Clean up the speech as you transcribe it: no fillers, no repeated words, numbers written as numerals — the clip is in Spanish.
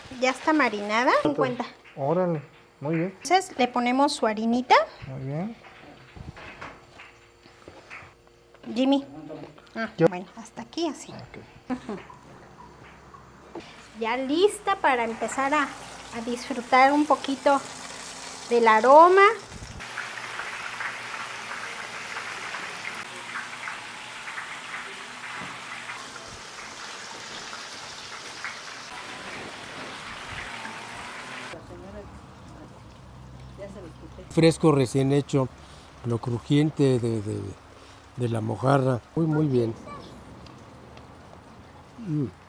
Ya está marinada. 50. Órale, muy bien. Entonces le ponemos su harinita. Muy bien. Jimmy. Bueno, hasta aquí así. Okay. Ya lista para empezar a disfrutar un poquito del aroma. Fresco, recién hecho, lo crujiente de la mojarra, muy bien.